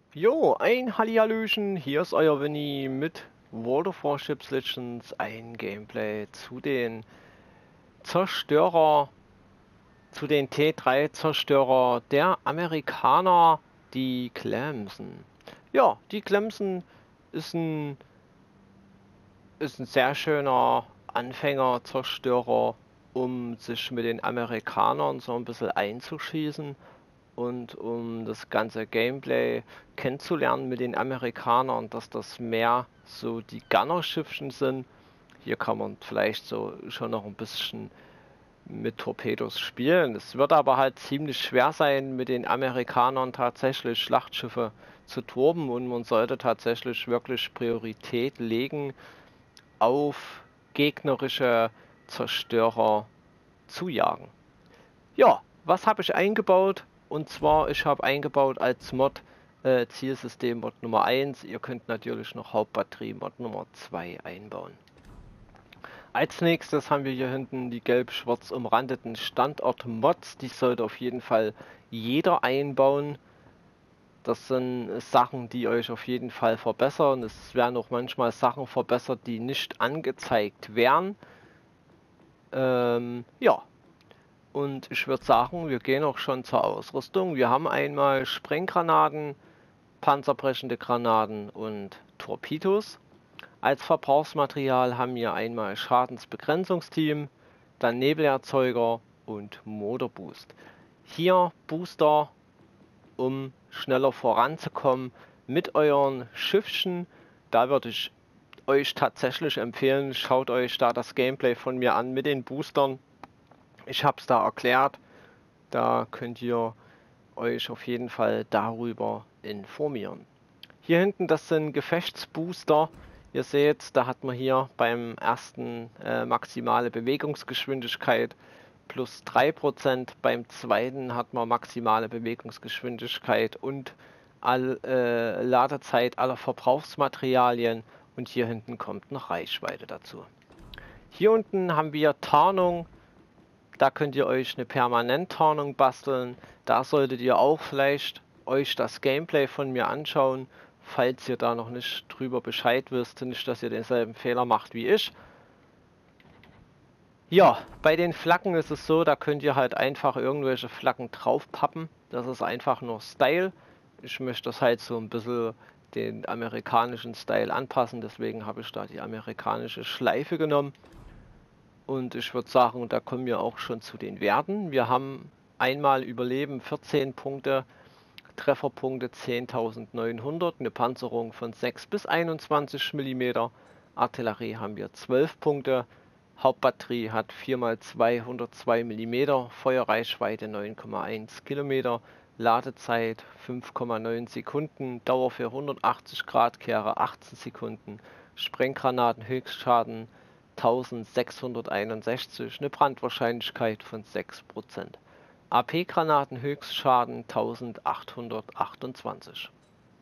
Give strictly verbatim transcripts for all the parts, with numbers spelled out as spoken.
Jo, ein Hallihallöchen, hier ist euer Winnie mit World of Warships Legends, ein Gameplay zu den Zerstörer, zu den T drei Zerstörer der Amerikaner, die Clemson. Ja, die Clemson ist ein, ist ein sehr schöner Anfängerzerstörer, um sich mit den Amerikanern so ein bisschen einzuschießen. Und um das ganze Gameplay kennenzulernen mit den Amerikanern, dass das mehr so die Gunnerschiffchen sind. Hier kann man vielleicht so schon noch ein bisschen mit Torpedos spielen. Es wird aber halt ziemlich schwer sein, mit den Amerikanern tatsächlich Schlachtschiffe zu turben, und man sollte tatsächlich wirklich Priorität legen auf gegnerische Zerstörer zu jagen. Ja, was habe ich eingebaut? Und zwar, ich habe eingebaut als Mod äh, Zielsystem Mod Nummer eins. Ihr könnt natürlich noch Hauptbatterie Mod Nummer zwei einbauen. Als nächstes haben wir hier hinten die gelb-schwarz umrandeten Standort-Mods. Die sollte auf jeden Fall jeder einbauen. Das sind Sachen, die euch auf jeden Fall verbessern. Es werden auch manchmal Sachen verbessert, die nicht angezeigt werden. Ähm, ja, Und ich würde sagen, wir gehen auch schon zur Ausrüstung. Wir haben einmal Sprenggranaten, panzerbrechende Granaten und Torpedos. Als Verbrauchsmaterial haben wir einmal Schadensbegrenzungsteam, dann Nebelerzeuger und Motorboost. Hier Booster, um schneller voranzukommen mit euren Schiffchen. Da würde ich euch tatsächlich empfehlen, schaut euch da das Gameplay von mir an mit den Boostern. Ich habe es da erklärt. Da könnt ihr euch auf jeden Fall darüber informieren. Hier hinten, das sind Gefechtsbooster. Ihr seht, da hat man hier beim ersten äh, maximale Bewegungsgeschwindigkeit plus drei Prozent. Beim zweiten hat man maximale Bewegungsgeschwindigkeit und all, äh, Ladezeit aller Verbrauchsmaterialien. Und hier hinten kommt noch Reichweite dazu. Hier unten haben wir Tarnung. Da könnt ihr euch eine Permanenttarnung basteln. Da solltet ihr auch vielleicht euch das Gameplay von mir anschauen, falls ihr da noch nicht drüber Bescheid wisst, nicht, dass ihr denselben Fehler macht wie ich. Ja, bei den Flaggen ist es so, da könnt ihr halt einfach irgendwelche Flaggen draufpappen. Das ist einfach nur Style. Ich möchte das halt so ein bisschen den amerikanischen Style anpassen, deswegen habe ich da die amerikanische Schleife genommen. Und ich würde sagen, da kommen wir auch schon zu den Werten. Wir haben einmal Überleben vierzehn Punkte, Trefferpunkte zehntausendneunhundert, eine Panzerung von sechs bis einundzwanzig Millimeter, Artillerie haben wir zwölf Punkte, Hauptbatterie hat vier mal zweihundertzwei Millimeter, Feuerreichweite neun Komma eins Kilometer, Ladezeit fünf Komma neun Sekunden, Dauer für hundertachtzig Grad Kehre achtzehn Sekunden, Sprenggranaten Höchstschaden eintausendsechshunderteinundsechzig, eine Brandwahrscheinlichkeit von sechs Prozent. A P-Granaten Höchstschaden eintausendachthundertachtundzwanzig.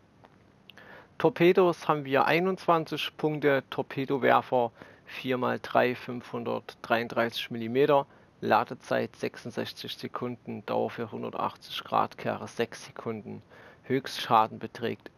Torpedos haben wir einundzwanzig Punkte, Torpedowerfer vier mal drei fünfhundertdreiunddreißig Millimeter, Ladezeit sechsundsechzig Sekunden, Dauer für hundertachtzig Grad Kehre sechs Sekunden, Höchstschaden beträgt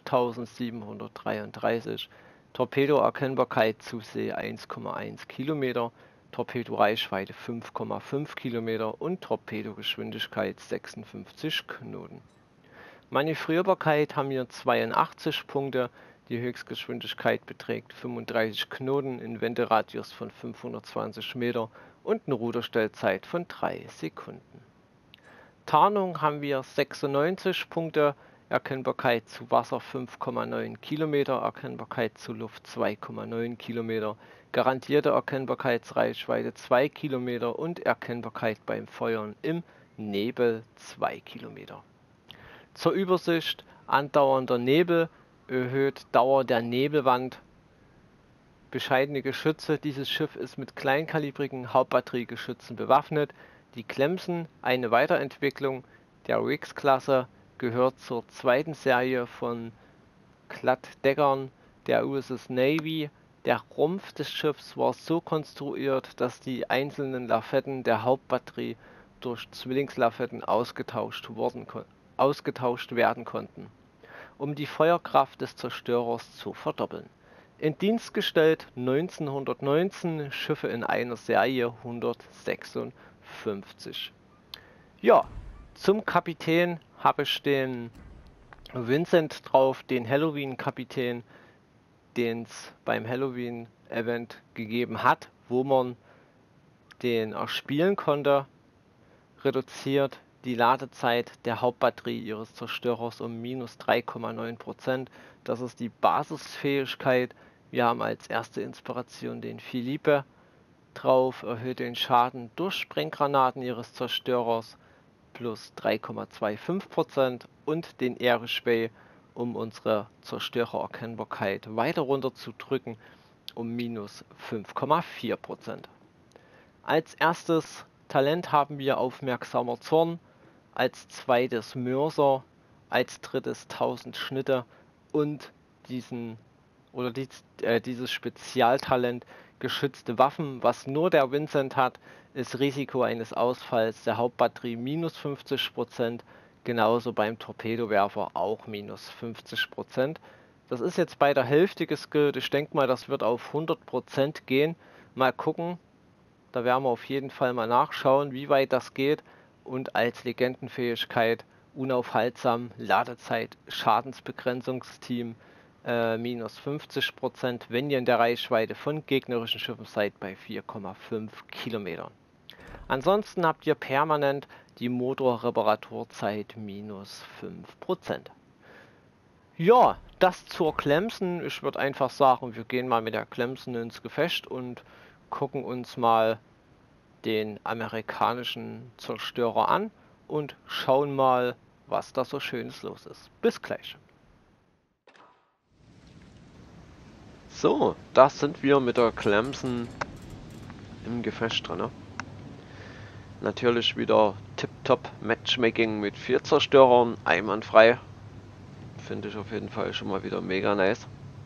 elftausendsiebenhundertdreiunddreißig, Torpedoerkennbarkeit zu See eins Komma eins Kilometer, Torpedoreichweite fünf Komma fünf Kilometer und Torpedogeschwindigkeit sechsundfünfzig Knoten. Manövrierbarkeit haben wir zweiundachtzig Punkte, die Höchstgeschwindigkeit beträgt fünfunddreißig Knoten, in Wenderadius von fünfhundertzwanzig Meter und eine Ruderstellzeit von drei Sekunden. Tarnung haben wir sechsundneunzig Punkte, Erkennbarkeit zu Wasser fünf Komma neun Kilometer, Erkennbarkeit zu Luft zwei Komma neun Kilometer, garantierte Erkennbarkeitsreichweite zwei Kilometer und Erkennbarkeit beim Feuern im Nebel zwei Kilometer. Zur Übersicht: andauernder Nebel erhöht Dauer der Nebelwand, bescheidene Geschütze. Dieses Schiff ist mit kleinkalibrigen Hauptbatteriegeschützen bewaffnet. Die Clemson, eine Weiterentwicklung der Riggs-Klasse, gehört zur zweiten Serie von Glattdeckern der U S S Navy. Der Rumpf des Schiffs war so konstruiert, dass die einzelnen Lafetten der Hauptbatterie durch Zwillingslafetten ausgetauscht, worden, ausgetauscht werden konnten. um die Feuerkraft des Zerstörers zu verdoppeln. In Dienst gestellt neunzehnhundertneunzehn, Schiffe in einer Serie hundertsechsundfünfzig. Ja, zum Kapitän habe ich den Vincent drauf, den Halloween-Kapitän, den es beim Halloween-Event gegeben hat, wo man den erspielen konnte, reduziert die Ladezeit der Hauptbatterie ihres Zerstörers um minus drei Komma neun Prozent. Das ist die Basisfähigkeit. Wir haben als erste Inspiration den Philippe drauf, erhöht den Schaden durch Sprenggranaten ihres Zerstörers plus drei Komma fünfundzwanzig Prozent und den Erich Bay, um unsere Zerstörererkennbarkeit weiter runter zu drücken, um minus fünf Komma vier Prozent. Als erstes Talent haben wir Aufmerksamer Zorn, als zweites Mörser, als drittes tausend Schnitte und diesen oder die, äh, dieses Spezialtalent geschützte Waffen. Was nur der Vincent hat, ist Risiko eines Ausfalls der Hauptbatterie minus fünfzig Prozent, genauso beim Torpedowerfer auch minus fünfzig Prozent. Das ist jetzt bei der Hälfte geskillt. Ich denke mal, das wird auf hundert Prozent gehen. Mal gucken. Da werden wir auf jeden Fall mal nachschauen, wie weit das geht. Und als Legendenfähigkeit unaufhaltsam, Ladezeit, Schadensbegrenzungsteam äh, minus fünfzig Prozent, wenn ihr in der Reichweite von gegnerischen Schiffen seid, bei vier Komma fünf Kilometern. Ansonsten habt ihr permanent die Motorreparaturzeit minus fünf Prozent. Ja, das zur Clemson. Ich würde einfach sagen, wir gehen mal mit der Clemson ins Gefecht und gucken uns mal den amerikanischen Zerstörer an und schauen mal, was da so Schönes los ist. Bis gleich. So, da sind wir mit der Clemson im Gefecht drin. Ne? Natürlich wieder Tip-Top Matchmaking mit vier Zerstörern, einwandfrei. Finde ich auf jeden Fall schon mal wieder mega nice.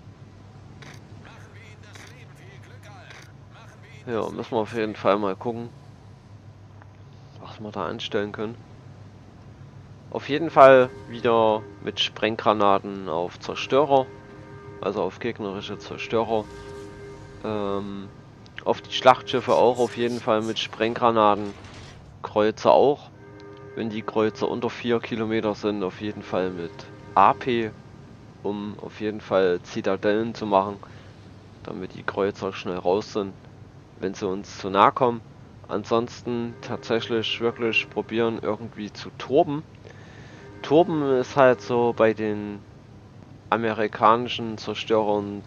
Ja, müssen wir auf jeden Fall mal gucken, was wir da anstellen können. Auf jeden Fall wieder mit Sprenggranaten auf Zerstörer, also auf gegnerische Zerstörer. Ähm, auf die Schlachtschiffe auch auf jeden Fall mit Sprenggranaten. Kreuzer auch. Wenn die Kreuzer unter vier Kilometer sind, auf jeden Fall mit A P, um auf jeden Fall Zitadellen zu machen, damit die Kreuzer schnell raus sind, wenn sie uns zu nahe kommen. Ansonsten tatsächlich wirklich probieren irgendwie zu turben. Turben ist halt so bei den amerikanischen Zerstörern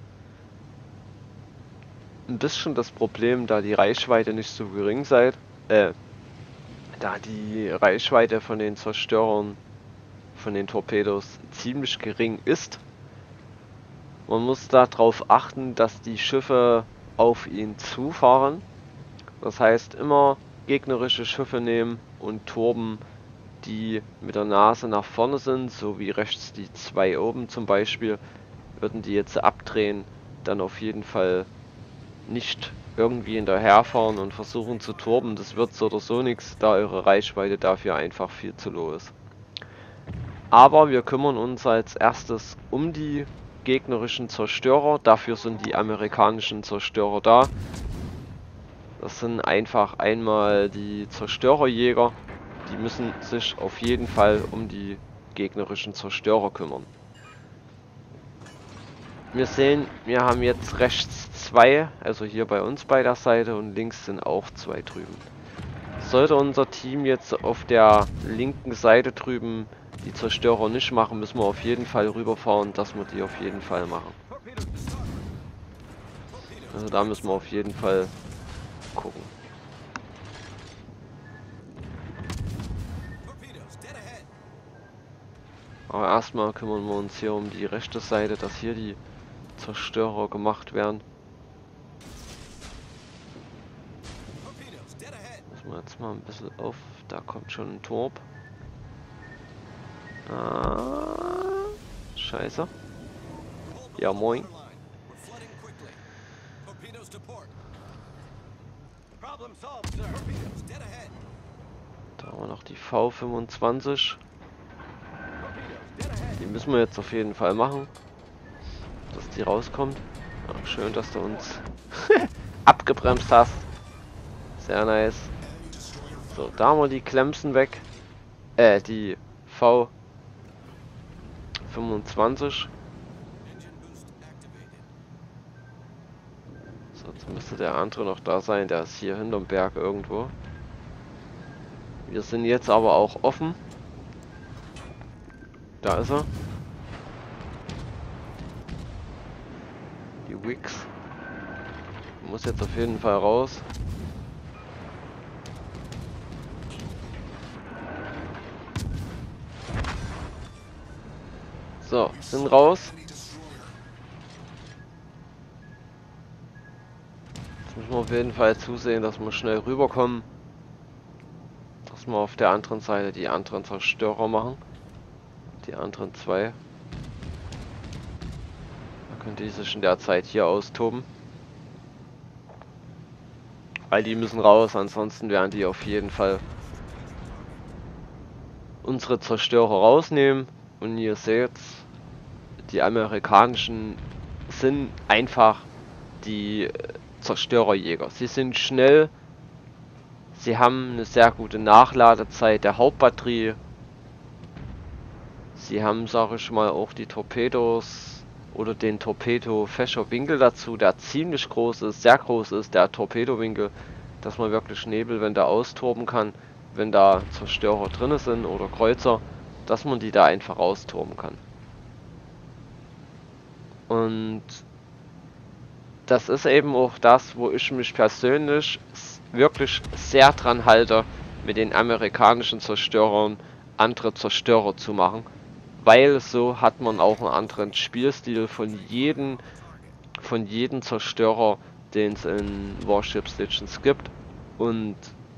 ein bisschen das Problem, da die Reichweite nicht so gering sei, äh, da die Reichweite von den Zerstörern, von den Torpedos ziemlich gering ist. Man muss darauf achten, dass die Schiffe auf ihn zufahren. Das heißt, immer gegnerische Schiffe nehmen und turben, die mit der Nase nach vorne sind, so wie rechts die zwei oben zum Beispiel. Würden die jetzt abdrehen, dann auf jeden Fall nicht irgendwie hinterherfahren und versuchen zu turben. Das wird so oder so nichts, da eure Reichweite dafür einfach viel zu low ist. Aber wir kümmern uns als erstes um die gegnerischen Zerstörer. Dafür sind die amerikanischen Zerstörer da. Das sind einfach einmal die Zerstörerjäger. Die müssen sich auf jeden Fall um die gegnerischen Zerstörer kümmern. Wir sehen, wir haben jetzt rechts zwei, also hier bei uns bei der Seite, und links sind auch zwei drüben. Sollte unser Team jetzt auf der linken Seite drüben die Zerstörer nicht machen, müssen wir auf jeden Fall rüberfahren, dass wir die auf jeden Fall machen. Also da müssen wir auf jeden Fall gucken. Aber erstmal kümmern wir uns hier um die rechte Seite, dass hier die Zerstörer gemacht werden. Müssen wir jetzt mal ein bisschen auf. Da kommt schon ein Torp. Ah, scheiße. Ja, moin. Da haben wir noch die V fünfundzwanzig. Die müssen wir jetzt auf jeden Fall machen, dass die rauskommt. Ja, schön, dass du uns abgebremst hast. Sehr nice. So, da haben wir die Clemson weg. Äh, die V fünfundzwanzig. So, jetzt müsste der andere noch da sein. Der ist hier hinterm Berg irgendwo. Wir sind jetzt aber auch offen. Da ist er. Die Wix. Muss jetzt auf jeden Fall raus. So, sind raus. Jetzt müssen wir auf jeden Fall zusehen, dass wir schnell rüberkommen. Dass wir auf der anderen Seite die anderen Zerstörer machen. Die anderen zwei. Da können die sich in der Zeit hier austoben. Weil die müssen raus, ansonsten werden die auf jeden Fall unsere Zerstörer rausnehmen. Und ihr seht, die amerikanischen sind einfach die Zerstörerjäger. Sie sind schnell, sie haben eine sehr gute Nachladezeit der Hauptbatterie. Sie haben, sage ich mal, auch die Torpedos oder den Torpedo-Fächerwinkel dazu, der ziemlich groß ist, sehr groß ist, der Torpedowinkel, dass man wirklich Nebel, wenn der austoben kann, wenn da Zerstörer drin sind oder Kreuzer, dass man die da einfach austoben kann. Und das ist eben auch das, wo ich mich persönlich wirklich sehr dran halte, mit den amerikanischen Zerstörern andere Zerstörer zu machen. Weil so hat man auch einen anderen Spielstil von jedem, von jedem Zerstörer, den es in Warships Legends gibt. Und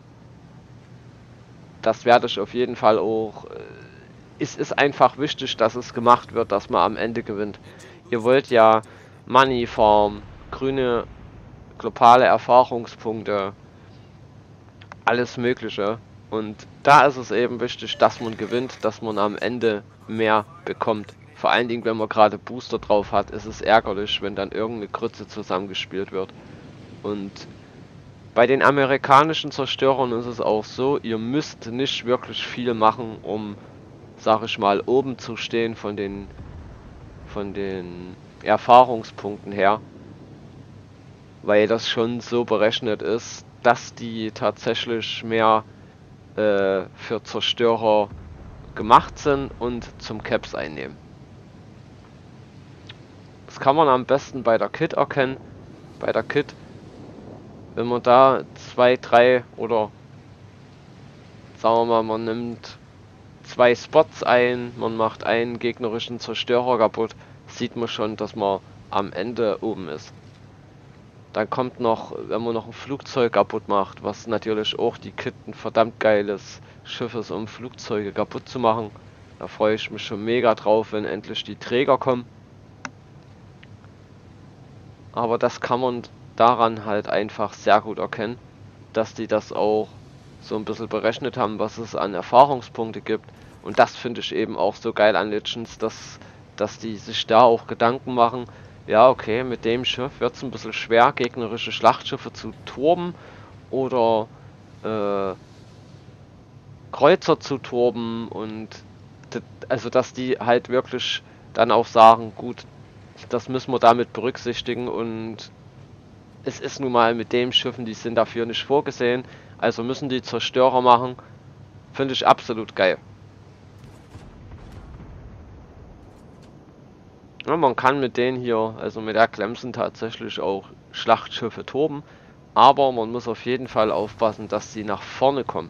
das werde ich auf jeden Fall auch... Es ist einfach wichtig, dass es gemacht wird, dass man am Ende gewinnt. Ihr wollt ja Money Farm, grüne globale Erfahrungspunkte, alles Mögliche. Und da ist es eben wichtig, dass man gewinnt, dass man am Ende mehr bekommt. Vor allen Dingen, wenn man gerade Booster drauf hat, ist es ärgerlich, wenn dann irgendeine Grütze zusammengespielt wird. Und bei den amerikanischen Zerstörern ist es auch so, ihr müsst nicht wirklich viel machen, um, sag ich mal, oben zu stehen von den von den Erfahrungspunkten her, weil das schon so berechnet ist, dass die tatsächlich mehr äh, für Zerstörer gemacht sind und zum Caps einnehmen. Das kann man am besten bei der Kit erkennen. Bei der Kit, wenn man da zwei, drei oder sagen wir mal, man nimmt zwei Spots ein, man macht einen gegnerischen Zerstörer kaputt, sieht man schon, dass man am Ende oben ist. Dann kommt noch, wenn man noch ein Flugzeug kaputt macht, was natürlich auch die Kit ein verdammt geiles Schiff ist, um Flugzeuge kaputt zu machen. Da freue ich mich schon mega drauf, wenn endlich die Träger kommen. Aber das kann man daran halt einfach sehr gut erkennen, dass die das auch so ein bisschen berechnet haben, was es an Erfahrungspunkte gibt. Und das finde ich eben auch so geil an Legends, dass, dass die sich da auch Gedanken machen, ja okay, mit dem Schiff wird es ein bisschen schwer, gegnerische Schlachtschiffe zu turben oder äh, Kreuzer zu turben, und also dass die halt wirklich dann auch sagen, gut, das müssen wir damit berücksichtigen, und es ist nun mal mit den Schiffen, die sind dafür nicht vorgesehen, also müssen die Zerstörer machen. Finde ich absolut geil. Ja, man kann mit denen hier, also mit der Clemson, tatsächlich auch Schlachtschiffe turben, aber man muss auf jeden Fall aufpassen, dass sie nach vorne kommen.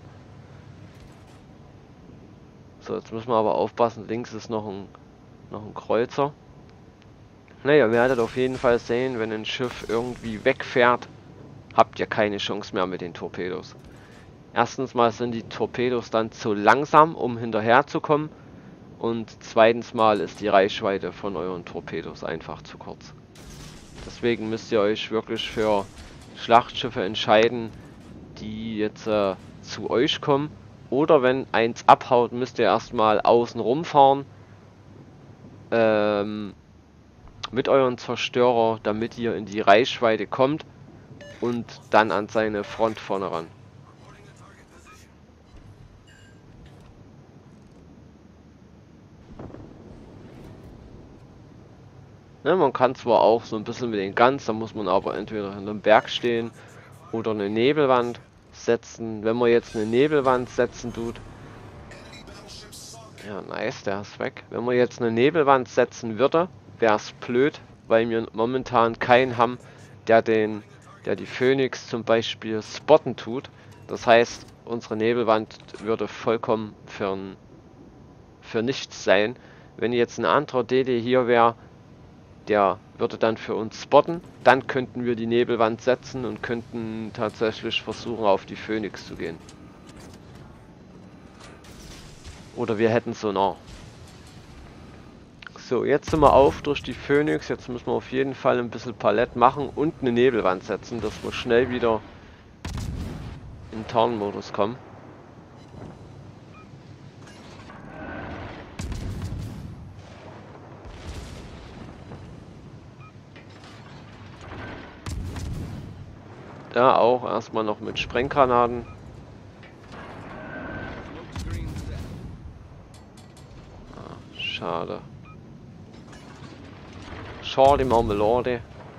So, jetzt müssen wir aber aufpassen, links ist noch ein, noch ein Kreuzer. Naja, ihr werdet auf jeden Fall sehen, wenn ein Schiff irgendwie wegfährt, habt ihr keine Chance mehr mit den Torpedos. Erstens mal sind die Torpedos dann zu langsam, um hinterher zu kommen. Und zweitens mal ist die Reichweite von euren Torpedos einfach zu kurz. Deswegen müsst ihr euch wirklich für Schlachtschiffe entscheiden, die jetzt äh, zu euch kommen. Oder wenn eins abhaut, müsst ihr erstmal außen rumfahren. ähm, mit euren Zerstörer, damit ihr in die Reichweite kommt und dann an seine Front vorne ran. Ne, man kann zwar auch so ein bisschen mit den Guns, da muss man aber entweder hinter einem Berg stehen oder eine Nebelwand setzen. Wenn man jetzt eine Nebelwand setzen tut, ja nice, der ist weg. Wenn man jetzt eine Nebelwand setzen würde, wäre es blöd, weil wir momentan keinen haben, der den, der die Phoenix zum Beispiel spotten tut. Das heißt, unsere Nebelwand würde vollkommen für, für nichts sein. Wenn jetzt ein anderer D D hier wäre, der würde dann für uns spotten, dann könnten wir die Nebelwand setzen und könnten tatsächlich versuchen, auf die Phoenix zu gehen. Oder wir hätten Sonar. So, jetzt sind wir auf durch die Phoenix. Jetzt müssen wir auf jeden Fall ein bisschen Palett machen und eine Nebelwand setzen, dass wir schnell wieder in Tarn-Modus kommen. Da auch erstmal noch mit Sprenggranaten. Ah, schade. Schade Marmelade.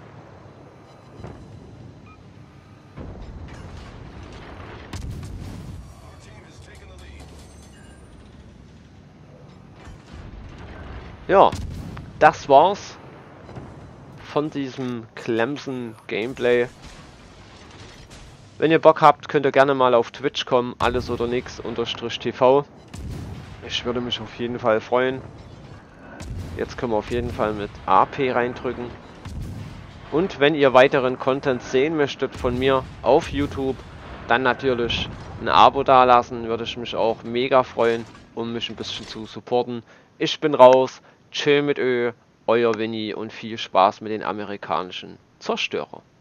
Ja, das war's von diesem Clemson Gameplay. Wenn ihr Bock habt, könnt ihr gerne mal auf Twitch kommen, alles oder nix unterstrich T V. Ich würde mich auf jeden Fall freuen. Jetzt können wir auf jeden Fall mit A P reindrücken. Und wenn ihr weiteren Content sehen möchtet von mir auf YouTube, dann natürlich ein Abo dalassen, würde ich mich auch mega freuen, um mich ein bisschen zu supporten. Ich bin raus, chill mit Ö, euer Winnie und viel Spaß mit den amerikanischen Zerstörer.